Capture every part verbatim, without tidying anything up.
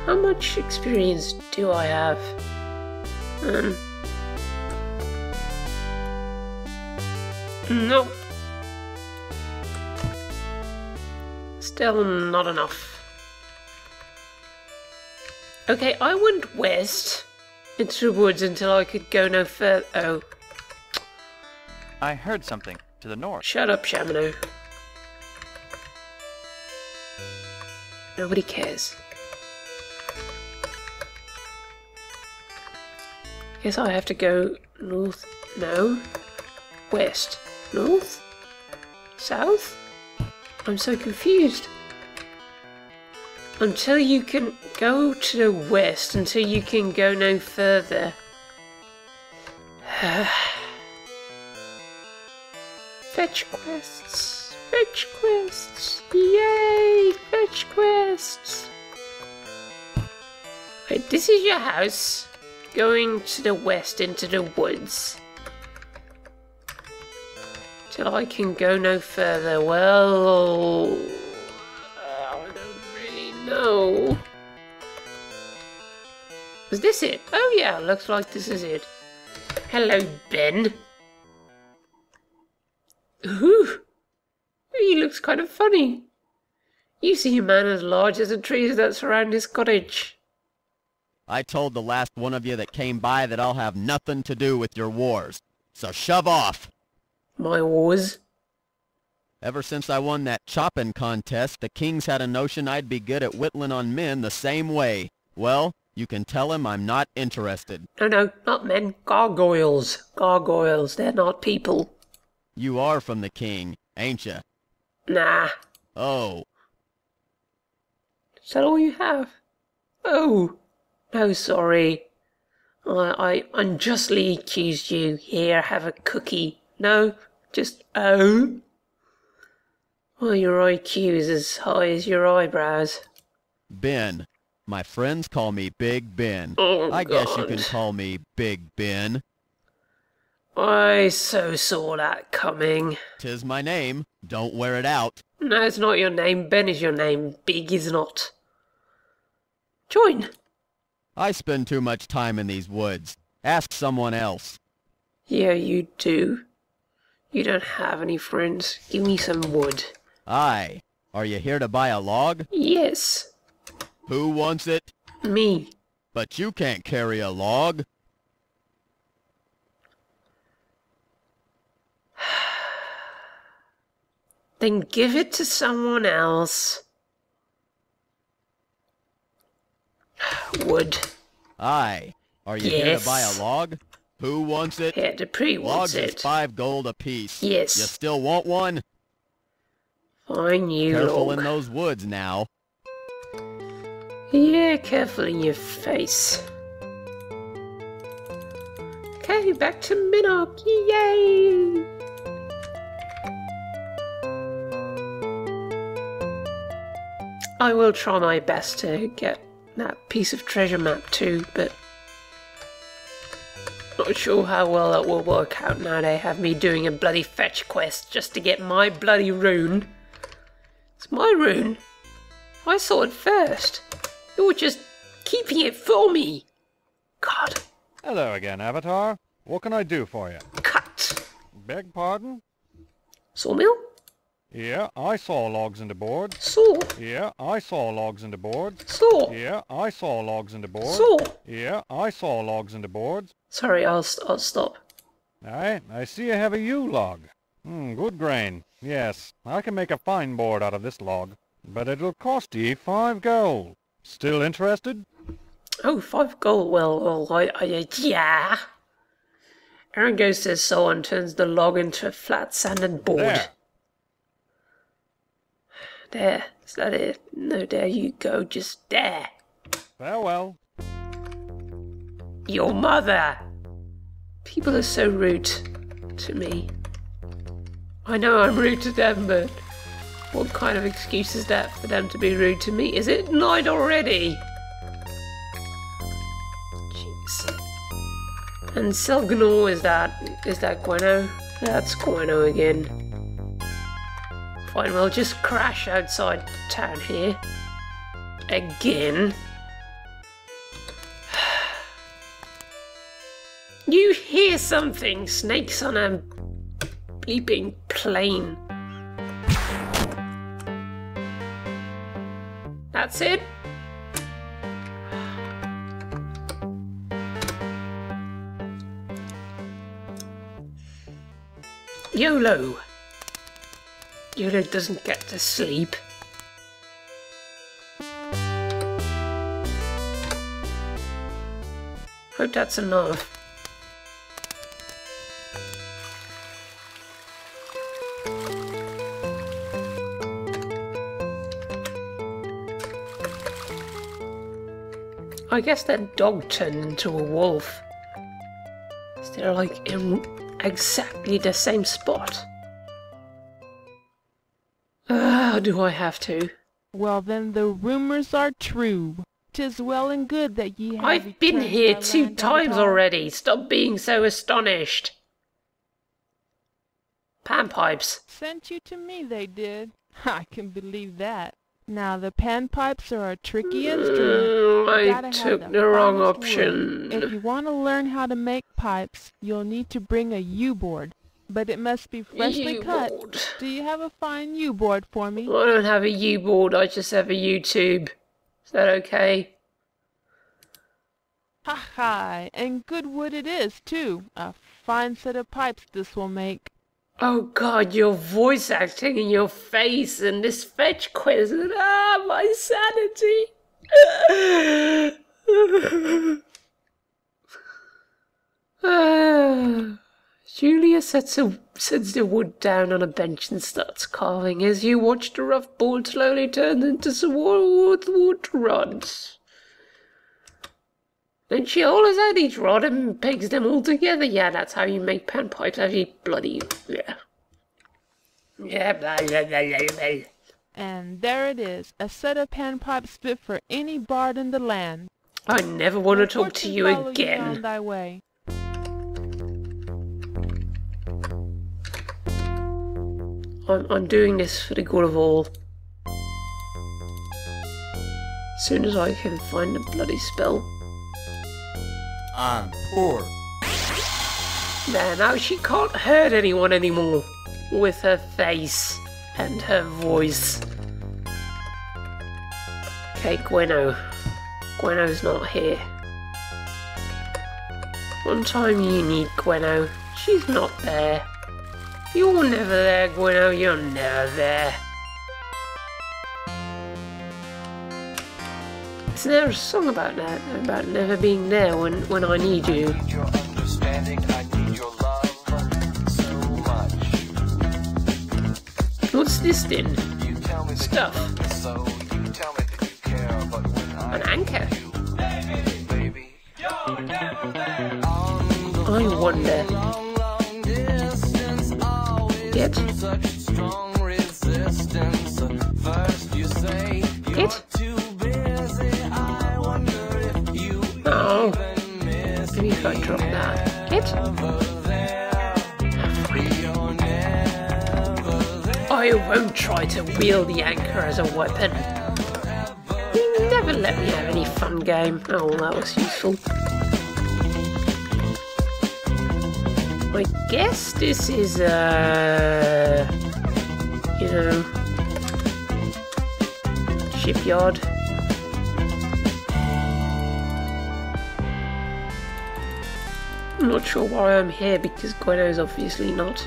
How much experience do I have? Um. Nope. Still not enough. Okay, I went west into the woods until I could go no further. Oh. I heard something to the north. Shut up, Shamino. Nobody cares. Guess I have to go north. No. West. North? South? I'm so confused. Until you can go to the west, until you can go no further. Fetch quests. Fetch quests. Yay! Fetch quests. Wait, this is your house. Going to the west into the woods. Till I can go no further. Well, I don't really know. Is this it? Oh yeah, looks like this is it. Hello, Ben. Ooh, he looks kind of funny. You see a man as large as the trees that surround his cottage. I told the last one of you that came by that I'll have nothing to do with your wars. So shove off. My wars? Ever since I won that chopping contest, the kings had a notion I'd be good at whittling on men the same way. Well, you can tell him I'm not interested. No, no, not men. Gargoyles. Gargoyles. They're not people. You are from the king, ain't ya? Nah. Oh. Is that all you have? Oh. No, sorry. I, I unjustly accused you. Here, have a cookie. No, just oh. Well, your I Q is as high as your eyebrows. Ben. My friends call me Big Ben. Oh, I God. guess you can call me Big Ben. I so saw that coming. 'Tis my name. Don't wear it out. No, it's not your name. Ben is your name. Big is not. Join. I spend too much time in these woods. Ask someone else. Yeah, you do. You don't have any friends. Give me some wood. Aye. Are you here to buy a log? Yes. Who wants it? Me. But you can't carry a log. Then give it to someone else. Wood. Aye. Are you Yes. here to buy a log? Who wants it? Here, Dupree wants Logs is it. five gold apiece. Yes. You still want one? Fine, you Careful log. in those woods now. Yeah, careful in your face. Okay, back to Minnock. Yay! I will try my best to get that piece of treasure map too, but not sure how well that will work out now they have me doing a bloody fetch quest just to get my bloody rune. It's my rune. I saw it first. You're just keeping it for me. God. Hello again, Avatar. What can I do for you? Cut. Beg pardon? Sawmill? Yeah, I saw logs in the board. Saw. Yeah, I saw logs in the board. Saw. Yeah, I saw logs in the board. Saw. Yeah, I saw logs in the boards. Sorry, I'll, st I'll stop. Aye, I see you have a yew log. Hmm, good grain. Yes, I can make a fine board out of this log. But it'll cost ye five gold. Still interested? Oh, five gold. Well, well, I, I, yeah. Aaron goes to so and turns the log into a flat sanded board. There. There. Is that it? No, there you go. Just there. Farewell. Your mother. People are so rude to me. I know I'm rude to them, but what kind of excuse is that for them to be rude to me? Is it night already? Jeez. And Selgnor, is that, is that Gwenno? That's Gwenno again. Fine, we'll just crash outside town here. Again. You hear something! Snakes on a bleeping plane. That's it? YOLO! YOLO doesn't get to sleep. Hope that's enough. I guess that dog turned into a wolf. They're like in exactly the same spot. Ah, do I have to? Well, then the rumors are true. 'Tis well and good that ye have I've been returned here to the two land of times the already. Stop being so astonished. Panpipes. Sent you to me, they did. I can believe that. Now, the panpipes are a tricky instrument. Mm, You I gotta have took the the wrong finest option. wood. If you want to learn how to make pipes, you'll need to bring a U-board. But it must be freshly cut. U-board. Do you have a fine U-board for me? I don't have a U-board, I just have a YouTube. Is that okay? Ha ha! And good wood it is, too. A fine set of pipes this will make. Oh god, your voice acting in your face and this fetch quiz. Ah, my sanity. Ah. Julia sets, a, sets the wood down on a bench and starts carving as you watch the rough board slowly turn into some wood, wood rods. Then she hollows out each rod and pegs them all together. Yeah, that's how you make panpipes. Actually, bloody... Yeah. Yeah, blah, blah, blah, blah, blah. And there it is, a set of panpipes fit for any bard in the land. I never want to talk to Fortune you follow on again. thy way. I'm, I'm doing this for the good of all. As soon as I can find the bloody spell. I'm poor. There, now she can't hurt anyone anymore. With her face and her voice. Okay, Gwenno. Gwenno's not here. One time you need Gwenno. She's not there. You're never there, Gwenno. You're never there. Isn't there a song about that? About never being there when, when I need you? I need your understanding, I need your love so much. What's this then? You tell me that Stuff. you love me so, you tell me that you care, but when I An anchor. you, baby, baby, you're never there. I wonder. Long, long distance, always Get. such strong resistance. First you say you're Get. too busy. I wonder if you Oh. even miss Maybe if I drop that. Get. I won't try to wield the anchor as a weapon. You never let me have any fun game. Oh, that was useful. I guess this is, uh, you know, shipyard. I'm not sure why I'm here because Gwenno's obviously not.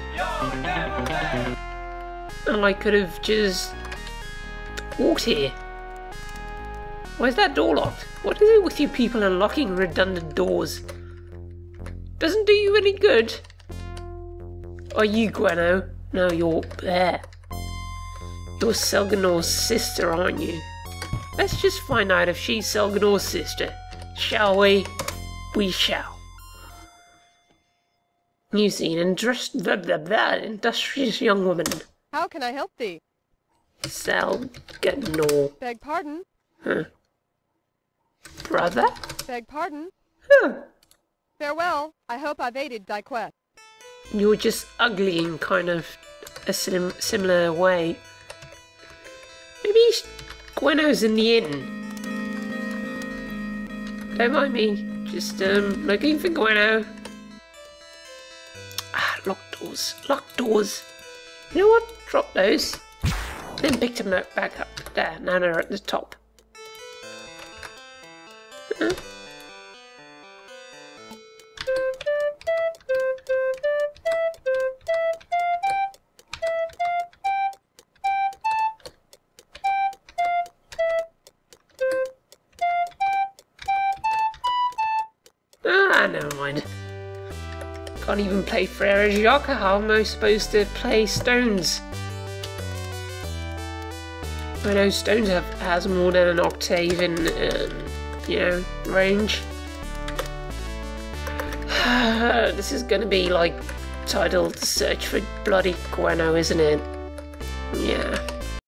And I could have just walked here. Why is that door locked? What is it with you people unlocking redundant doors? Doesn't do you any good. Are you Gwenno? No, you're there. You're Selganor's sister, aren't you? Let's just find out if she's Selganor's sister. Shall we? We shall. You see an industri- blah, blah, blah, industrious young woman. How can I help thee? Selganor. Beg pardon? Huh. Brother? Beg pardon? Huh. Farewell. I hope I've aided thy quest. You're just ugly in kind of a sim similar way. Maybe Gwenno's in the inn. Don't mind me. Just um, looking for Gwenno. doors. Locked doors. You know what? Drop those. Then pick them back up. There, now they're at the top. Huh? Ah, never mind. Can't even play Frere Jacques. How am I supposed to play Stones? I know Stones have has more than an octave in, um, you know, range. This is gonna be like titled "Search for Bloody Gwenno," isn't it? Yeah.